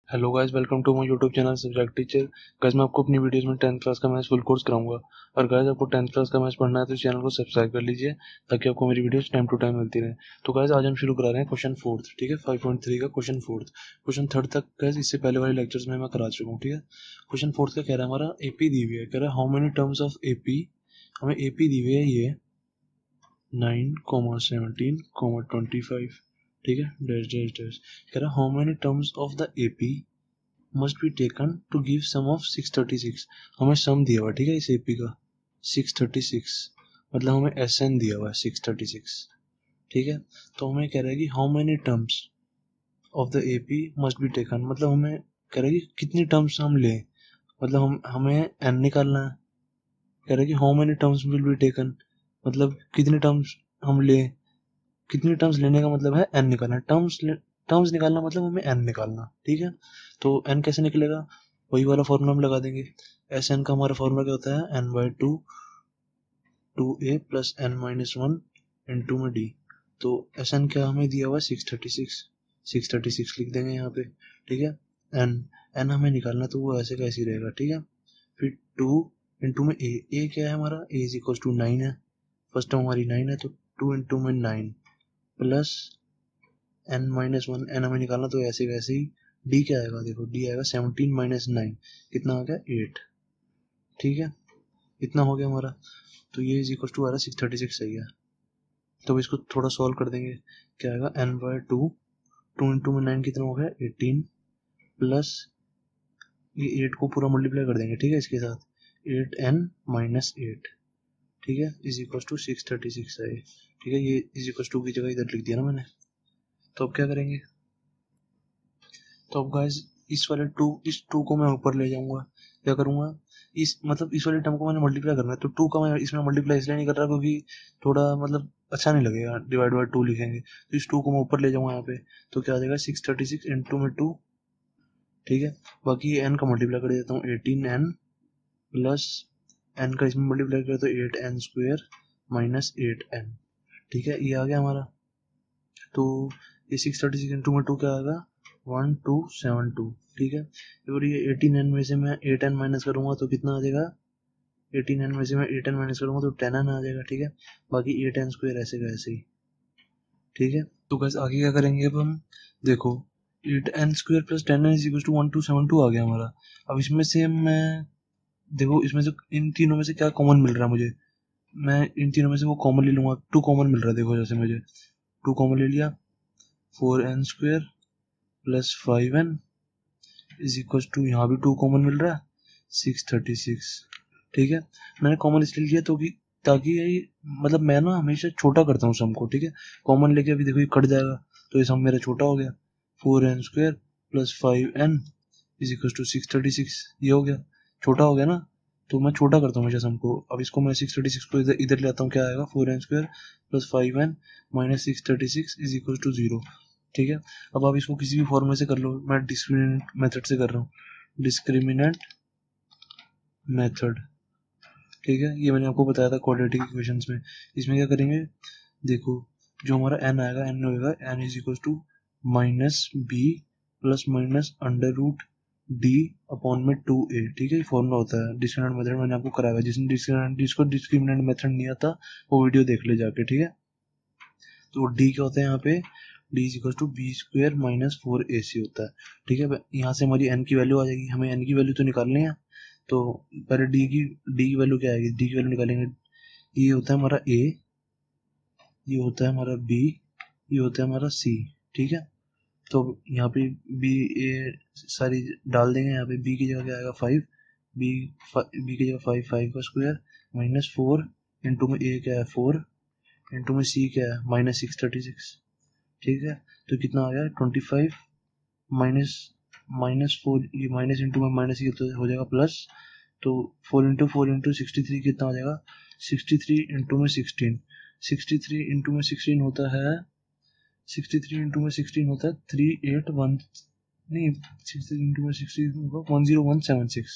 Hello guys, welcome to my YouTube channel subject teacher. Guys, मैं आपको अपनी videos में 10th क्लास का मैथ्स फुल कोर्स कराऊंगा। और गाइस, आपको 10th क्लास का मैथ्स पढ़ना है तो इस चैनल को सब्सक्राइब कर लीजिए ताकि आपको मेरी वीडियोस टाइम टू टाइम मिलती रहे। तो गाइस, आज हम शुरू करा रहे हैं क्वेश्चन फोर्थ। ठीक है, 5.3 का क्वेश्चन फोर्थ। क्वेश्चन थर्ड तक गाइस इससे पहले वाले लेक्चर्स में मैं करा चुका हूँ। ठीक है, क्वेश्चन फोर्थ का कह रहा है हमारा एपी दी हुई है। कह रहा है how many terms of AP. हमें एपी दी हुई है ये 9, 17, 25। ठीक है, डैश डैश डैश। कह रहा है how many terms of the AP must be taken to give sum of 636। हमें सम दिया हुआ है, ठीक है, इस एपी का 636, मतलब हमें एस एन दिया हुआ है 636। ठीक है, तो हमें कह रहा है कि how many terms of the AP must be taken, मतलब हमें कह रहा है कि कितनी टर्म्स हम लें, मतलब हमें एन निकालना है। कह रहा है कि how many terms will be taken, मतलब कितनी टर्म्स हम लें। कितनी टर्म्स लेने का मतलब है एन निकालना। टर्म्स निकालना मतलब हमें एन निकालना। ठीक है, तो एन कैसे निकलेगा, वही वाला फॉर्मूला हम लगा देंगे। एस एन का हमारा फॉर्मूला क्या होता है, n by two, two a plus n minus one into में डी। तो एस एन क्या हमें दिया हुआ है 636, 636 लिख देंगे यहाँ पे। ठीक है, एन एन हमें निकालना तो वो ऐसे कैसे रहेगा। ठीक है, फिर टू इंटू में ए क्या है हमारा, ए इज इक्वल टू 9 है, फर्स्ट टर्म हमारी 9 है, तो 2 इंटू में 9 plus n minus one, n हमें निकालना तो ऐसे वैसे ही। डी क्या आएगा, देखो डी आएगा 17 माइनस 9, कितना आ गया 8। ठीक है, इतना हो गया हमारा, तो ये इज इक्वल टू आ रहा 636 सही है। तो इसको थोड़ा सॉल्व कर देंगे, क्या आएगा n by two, two into में 9 कितना हो गया 18, प्लस ये 8 को पूरा मल्टीप्लाई कर देंगे, ठीक है, इसके साथ 8n माइनस 8। ठीक है, इज इक्वल टू 636 है। ठीक है, ये इज इक्वल टू की जगह इधर लिख दिया ना मैंने। तो अब क्या करेंगे, तो अब गाइस इस टू को मैं ऊपर ले जाऊंगा। क्या करूंगा, इस मतलब इस वाले टर्म को मैंने मल्टीप्लाई करना है, तो टू का मैं इसमें मल्टीप्लाई इसलिए नहीं कर रहा क्योंकि थोड़ा मतलब अच्छा नहीं लगेगा, डिवाइड बाई टू लिखेंगे, तो इस टू को मैं ऊपर ले जाऊंगा यहाँ पे। तो क्या आ जाएगा 636 इंटू में टू। ठीक है, बाकी एन का मल्टीप्लाई कर देता हूँ, 18n प्लस एन का इसमें मल्टीप्लाई करें तो 8n स्क्वेयर माइनस 8n। ठीक है, ये आ गया हमारा। तो ये 636 इंटू में टू क्या आएगा 1272। ठीक है, और ये 18n में से मैं 8n माइनस करूंगा तो कितना आ जाएगा, 18n में से मैं 8n माइनस करूंगा तो 10n आ जाएगा। ठीक है, बाकी 8n स्क्वेयर ऐसे का ऐसे ही। ठीक है, तो बस आगे क्या करेंगे अब हम, देखो 8n square plus 10n is equal to 1272 आ गया हमारा। अब इसमें से मैं, देखो इसमें से इन तीनों में से क्या कॉमन मिल रहा है मुझे, मैं इन तीनों में से वो कॉमन ले लूंगा। टू कॉमन मिल रहा है, देखो जैसे मुझे टू कॉमन ले लिया, 4n square plus 5n is equal to, यहाँ भी टू कॉमन मिल रहा है 636। ठीक है, मैंने कॉमन इसलिए लिया तो कि ताकि ये मतलब मैं ना हमेशा छोटा करता हूँ सम को। ठीक है, कॉमन लेके अभी देखो ये कट जाएगा तो ये सम मेरा छोटा हो गया, 4n square plus 5n is equal to 636। ये हो गया, छोटा हो गया ना, तो मैं छोटा करता हूँ हमेशा सम को। अब इसको मैं 636 को इधर इधर ले आता हूँ, क्या आएगा 4n square plus 5n minus 636 is equal to 0। ठीक है, अब आप इसको किसी भी फॉर्मूले से कर लो, मैं डिस्क्रिमिनेंट मेथड से कर रहा हूँ, डिस्क्रिमिनेंट मेथड। ठीक है, ये मैंने आपको बताया था क्वाड्रेटिक इक्वेशंस में। इसमें क्या करेंगे, देखो जो हमारा n आएगा, n होगा n is equal to minus b plus minus under root d upon में 2a। ठीक है, ये फॉर्मूला होता है डिस्क्रिमिनेंट मेथड, मैंने आपको कराया। जिसको डिस्क्रिमिनेंट मेथड नहीं आता वो वीडियो देख ले जाके। ठीक है, तो डी क्या होता है यहाँ पे, d is equal to b square minus 4ac होता है। ठीक है, यहाँ से हमारी n की वैल्यू आ जाएगी, हमें n की वैल्यू तो निकालनी है। तो पहले डी की वैल्यू क्या आएगी, डी की वैल्यू निकालेंगे। ये होता है हमारा a, ये होता है हमारा b, ये होता है हमारा c। ठीक है, तो यहाँ पे b a सारी डाल देंगे, यहाँ पे b की जगह क्या आएगा 5, b b की जगह 5, 5 का स्क्वायर माइनस 4 इंटू में a क्या है 4 इंटू में c क्या है माइनस 636। ठीक है, तो कितना आ गया 25 माइनस माइनस 4, ये माइनस इंटू में माइनस ये तो हो जाएगा प्लस, तो 4 इंटू 63 कितना आ जाएगा 63 इंटू में 16, 63 इंटू में 16 होता है 63 इंटू में 16 होता है 381, नहीं 63 इंटू में 16 होगा 10176,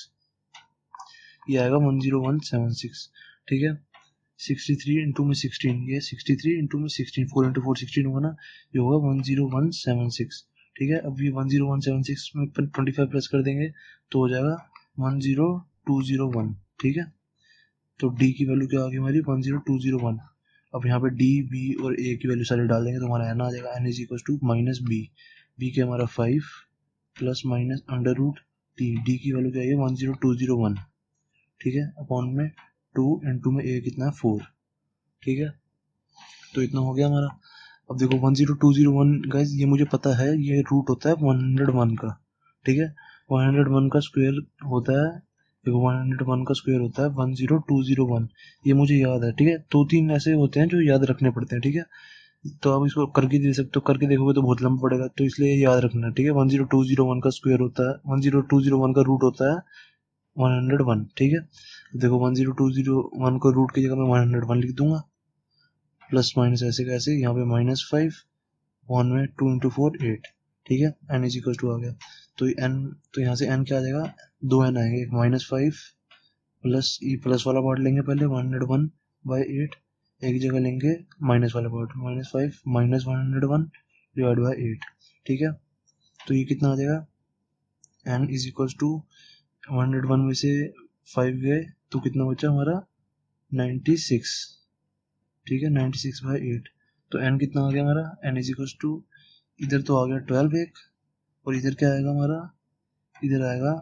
ये आएगा 10176। ठीक है, 63 इंटू में 16, ये 63 इंटू में 16, 4 इंटू 4 16 होगा ना, ये होगा 10176। ठीक है। अब ये 10176 में 25 प्लस कर देंगे तो हो जाएगा 10201। ठीक है, तो डी की वैल्यू क्या आ गई हमारी 10201। अब यहाँ पे डी बी और ए की वैल्यू सारी डाल देंगे तो हमारा एन आ जाएगा, n is equal to minus b, b के हमारा 5 plus minus under root d, d की वैल्यू क्या है 10201। ठीक है, अपॉन में 2 इंटू में ए कितना है 4। ठीक है, तो इतना हो गया हमारा। अब देखो 10201 गाइस, ये मुझे पता है ये रूट होता है 101 का। ठीक है, 101 का स्क्वायर होता है, देखो 101 का स्क्वायर होता है 10201, ये मुझे याद है। ठीक है, 2-3 ऐसे होते हैं जो याद रखने पड़ते हैं। ठीक है, तो आप इसको करके दे सकते हो, करके देखोगे तो बहुत लंबा पड़ेगा, तो इसलिए याद रखना। ठीक है, 10201 का स्क्वायर होता है 10201 का रूट होता है 101। ठीक है, देखो 10201 को रूट की जगह मैं 101 लिख दूंगा, प्लस माइनस ऐसे कैसे, यहाँ पे -5 1 में 2 इंटू 4 8। ठीक है, एन इज इक्वल टू आ गया, तो एन, तो यहाँ से एन क्या आ जाएगा, 2 एन आएंगे, एक -5 प्लस ई प्लस वाला पार्ट लेंगे पहले 101/8, एक जगह लेंगे माइनस वाला पार्ट -5 माइनस 101 डिवाइड बाई 8। ठीक है, तो ये कितना आ जाएगा, एन इज इक्वल टू 101 में से 5 गए तो कितना बचा हमारा 96। ठीक है, 96/8, तो एन कितना आ गया हमारा, एन इज इक्वल टू, इधर तो आ गया 12 एक, और इधर क्या आएगा हमारा, इधर आएगा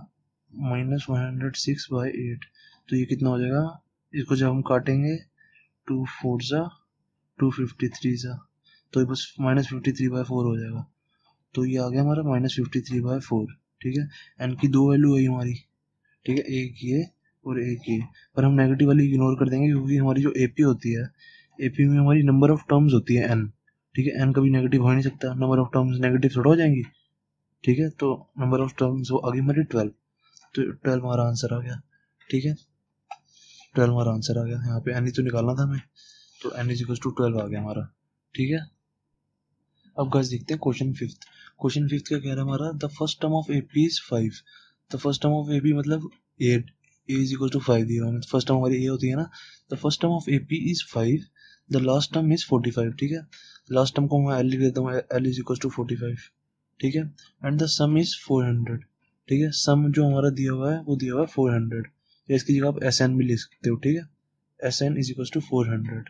-106/8, तो ये कितना हो जाएगा, इसको जब हम काटेंगे 2 4 जा 253 जा, तो ये बस -53/4 हो जाएगा, तो ये आ गया हमारा -53/4। ठीक है, एन की दो वैल्यू है हमारी। ठीक है, एक ये और एक ये, पर हम नेगेटिव वाली इग्नोर कर देंगे क्योंकि हमारी जो एपी होती है, एपी में हमारी नंबर ऑफ टर्म्स होती है एन। ठीक है, एन कभी नेगेटिव हो नहीं सकता, नंबर ऑफ टर्म्स नेगेटिव थोड़ा हो जाएंगी। ठीक है, तो नंबर ऑफ टर्म्स वो आ गई हमारी 12, तो 12 हमारा आंसर आ गया। ठीक है, 12 हमारा आंसर आ गया, यहाँ पे एन ही तो निकालना था हमें, तो एन इज इक्वल टू 12 आ गया हमारा। ठीक है, अब गाइस देखते हैं क्वेश्चन फिफ्थ। क्वेश्चन फिफ्थ क्या कह रहा है हमारा, the first term of AP is 5। The first term of AP मतलब 8, ए इज इक्वल टू 5 दिया है, फर्स्ट टर्म हमारी ए होती है ना, the first term of AP is 5, the last term is 45। ठीक है, लास्ट टर्म को मैं एल लिख देता हूँ, एल इज इक्वल टू 45। ठीक है, एंड द सम इज 400। ठीक है, सम जो हमारा दिया हुआ है वो दिया हुआ है 400, या इसकी जगह आप एस एन भी लिख सकते हो। ठीक है, s n is equal to 400।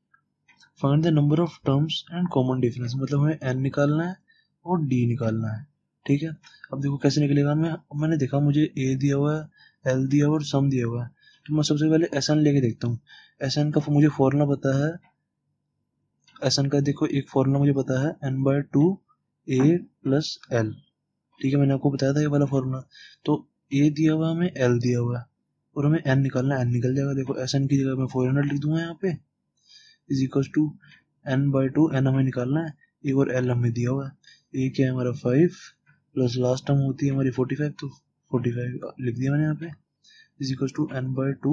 Find the number of terms and common difference, मतलब हमें एन निकालना है और डी निकालना है। ठीक है, अब देखो कैसे निकलेगा, मैंने देखा मुझे ए दिया हुआ है, एल दिया हुआ है और सम दिया हुआ है, तो मैं सबसे पहले एस एन लेके देखता हूँ। एस एन का मुझे फॉर्मूला पता है, एस एन का देखो एक फॉर्मूला मुझे पता है, n/2 a प्लस एल। ठीक है, मैंने आपको बताया था ये वाला फॉर्मूला। तो ए दिया हुआ है हमें, एल दिया हुआ है, और हमें एन निकालना है, एन निकल जाएगा। देखो एस एन की जगह मैं 400 लिख दूंगा यहाँ पे, is equal to n/2, N हमें निकालना है, ए और एल हमें दिया हुआ है। ए क्या है हमारा 5 प्लस लास्ट टर्म होती है हमारी 45, तो 45 लिख दिया मैंने यहाँ पे, इज इक्वल टू n/2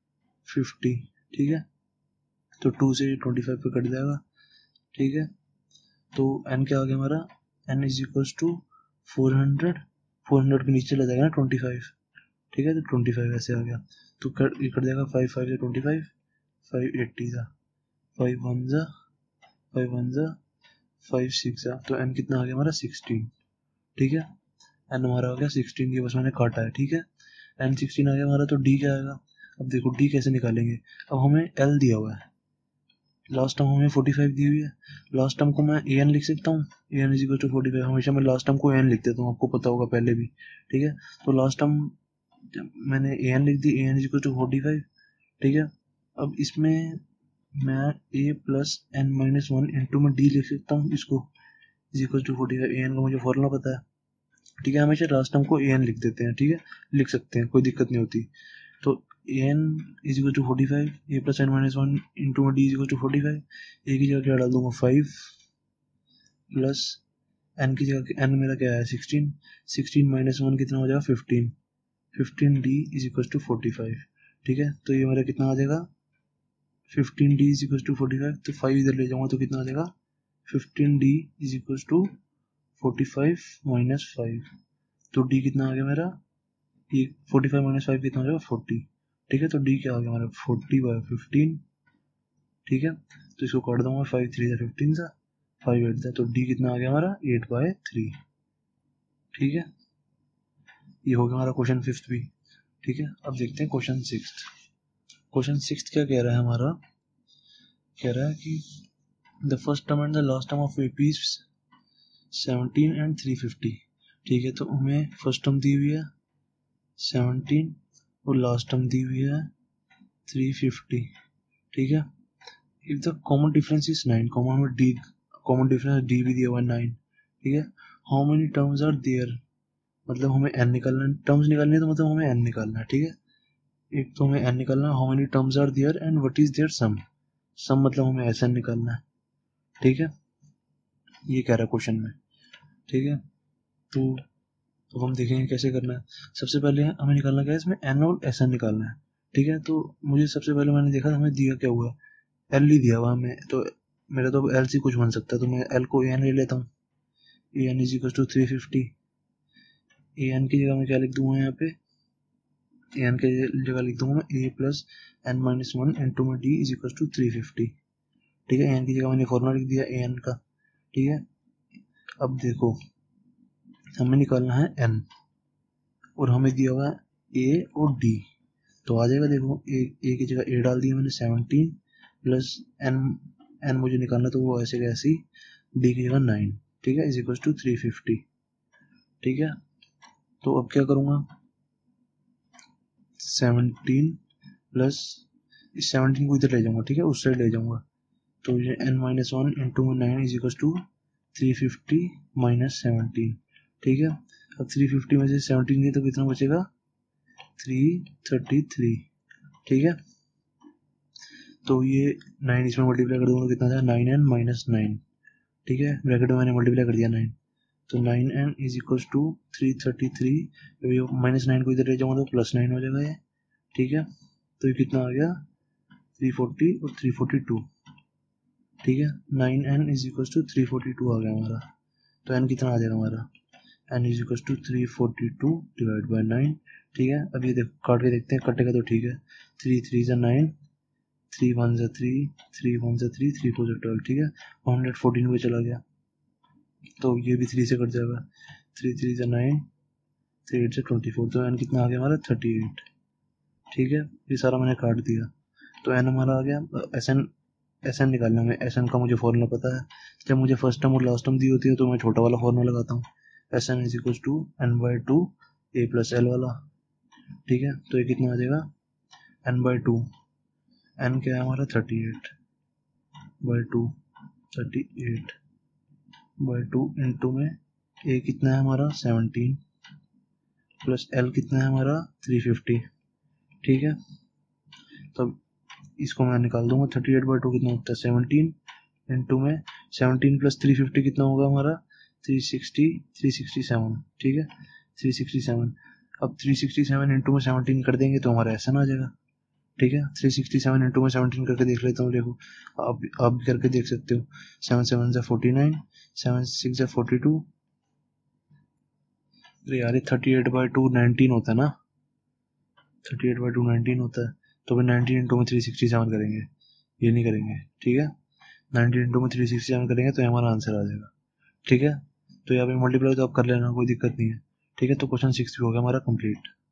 50। ठीक है, तो 2 से 25 पे कट जाएगा। ठीक है, तो n क्या आ गया हमारा, n इज इक्वल टू 400, 400 के नीचे चला जाएगा ना 25। ठीक है, तो 25 ऐसे आ गया, तो ये कट जाएगा 5 5 से 25, 5 80 जा, 5 1 जा, 5 1 जा, 5 6 जा, तो n कितना आ गया हमारा 16। ठीक है, n हमारा आ गया 16, ये बस मैंने काटा है। ठीक है, n 16 आ गया हमारा, तो d क्या आएगा, अब देखो d कैसे निकालेंगे, अब हमें l दिया हुआ है, लास्ट टर्म हमें 45 दी हुई है, लास्ट टर्म को मैं ए एन लिख सकता हूँ, a n is equal to 45, हमेशा मैं लास्ट टर्म को एन लिख देता हूँ, आपको पता होगा पहले भी। ठीक है, तो लास्ट टर्म मैंने ए एन लिख दी, a n is equal to 45। ठीक है, अब इसमें मैं a plus n minus 1 into में डी लिख सकता हूँ, इसको is equal to 45, a n का मुझे फॉर्मूला पता है। ठीक है, हमेशा लास्ट टर्म को ए एन लिख देते हैं। ठीक है, लिख सकते हैं, कोई दिक्कत नहीं होती। तो n is equal to 45, a plus n minus 1 into d is equal to 45, a की जगह क्या डाल दूंगा 5 प्लस एन की जगह, एन मेरा क्या है 16, 16 माइनस 1 कितना हो जाएगा 15, 15 डी इज इक्वल टू 45। ठीक है, तो ये मेरा कितना आ जाएगा 15 डी इज इक्वल टू 45, तो 5 इधर ले जाऊंगा तो कितना आ जाएगा 15 d is equal to 45 minus 5, तो डी कितना आ गया मेरा, ये 45 माइनस 5 कितना हो जाएगा 40। ठीक है, तो डी क्या आ गया हमारा 40/15। ठीक है, तो इसको काट दूंगा, 5 3 15 सा, 5 8 था, तो डी कितना आ गया हमारा 8/3। ठीक है, ये हो गया हमारा क्वेश्चन 5 भी। ठीक है, अब देखते हैं क्वेश्चन 6। क्वेश्चन 6 क्या कह रहा है हमारा, कह रहा है कि the first term and the last term of AP 17 and 350। ठीक है, तो हमें फर्स्ट टर्म दी हुई है 17 और लास्ट टर्म दी हुई है 350। ठीक है, if the common difference is 9, common difference d भी दिया हुआ है 9। ठीक है, how many terms are there, मतलब हमें n निकालना है, टर्म्स निकालनी है तो मतलब हमें n निकालना है। ठीक है, एक तो हमें n निकालना है, how many terms are there and what is their sum, sum मतलब हमें ऐसा निकालना है। ठीक है, ये कह रहा है क्वेश्चन में। ठीक है, तो अब हम देखेंगे कैसे करना है। सबसे पहले हमें निकालना क्या है, इसमें n और SN निकालना है। ठीक है, तो मुझे सबसे पहले मैंने देखा हमें दिया क्या हुआ, L ही दिया हुआ हमें, तो मेरा तो L से कुछ बन सकता है, तो मैं L को AN ले लेता हूँ। AN is equal to 350। AN की जगह मैं क्या लिख दूंगा यहाँ पे, AN की जगह लिख दूंगा मैं A plus N minus 1 into में D इज इक्वल टू 350। ठीक है, AN की जगह मैंने फॉर्मूला लिख दिया AN का। ठीक है, अब देखो हमें निकालना है n और हमें दिया हुआ है a और d, तो आ जाएगा। देखो a की जगह a डाल दिया मैंने 17 प्लस n मुझे निकालना, तो वो ऐसे कैसे d की जगह 9। ठीक है, इज इक्वल टू 350। ठीक है, तो अब क्या करूँगा, 17 प्लस इस 17 को इधर ले जाऊंगा। ठीक है, उस साइड ले जाऊंगा, तो ये n माइनस 1 इंटू में 9 इज इक्वल टू 350 माइनस 17। ठीक है, अब 350 में से 17 गए तो कितना बचेगा, 333। ठीक है, तो ये 9 इसमें मल्टीप्लाई कर दूंगा तो कितना जाएगा, 9n माइनस 9। ठीक है, ब्रैकेट में मैंने मल्टीप्लाई कर दिया 9, तो 9n is equal to 333। Minus 9 को इधर ले जाऊंगा तो प्लस 9 हो जाएगा ये। ठीक है, तो ये कितना आ गया, 340 और 342। ठीक है, 9n इज इक्वल टू 342 आ गया हमारा, तो n कितना आ जाएगा हमारा, n is equal to 342 divide by 9। ठीक है, अब ये काट के देखते हैं, कटेगा तो ठीक है, 3 3 जा 9, 3 1 जा 3, 3 1 जा 3, 3 4 जा 12। ठीक है, 114 पे चला गया, तो ये भी 3 से कट जाएगा, 3 3 जा 9, 3 8 से 24, तो n कितना आ गया हमारा 38। ठीक है, ये सारा मैंने काट दिया, तो n हमारा आ गया। SN निकालना है, SN का मुझे फॉर्मूला पता है, जब मुझे फर्स्ट टर्म और लास्ट टर्म दी होती है तो मैं छोटा वाला फॉर्मूला लगाता हूँ, SN is equal to n/2 a plus l वाला। ठीक है, तो ये कितना आ जाएगा, n/2, n क्या है हमारा 38/2, 38/2 इंटू में a कितना है हमारा 17 प्लस l कितना है हमारा 350। ठीक है, तब इसको मैं निकाल दूंगा, 38/2 कितना होता है 17 इंटू में 17 प्लस 350 कितना होगा हमारा 367। ठीक है, 367। अब 367 इंटू में 17 कर देंगे तो हमारा ऐसा ना आ जाएगा। ठीक है, 367 इंटू में 17 करके देख लेता हूँ। देखो आप भी करके देख सकते हो, 7 7 जा 49, 7 6 जा 42। अरे यार 38/2 19 होता है ना, 38/2 19 होता है, तो फिर 19 इंटू में 367 करेंगे, ये नहीं करेंगे। ठीक है, 19 इंटू में 367 करेंगे तो हमारा आंसर आ जाएगा। ठीक है, तो यहाँ पे मल्टीप्लाई तो आप कर लेना, कोई दिक्कत नहीं है। ठीक है, तो क्वेश्चन 6 भी हो गया हमारा कंप्लीट।